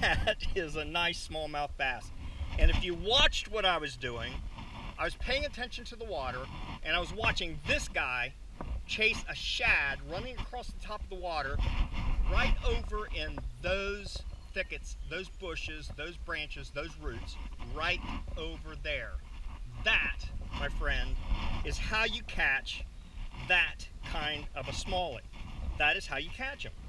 that is a nice smallmouth bass. And if you watched what I was doing, I was paying attention to the water, and I was watching this guy chase a shad running across the top of the water right over in those thickets, those bushes, those branches, those roots, right over there. That, my friend, is how you catch that kind of a smallie. That is how you catch them.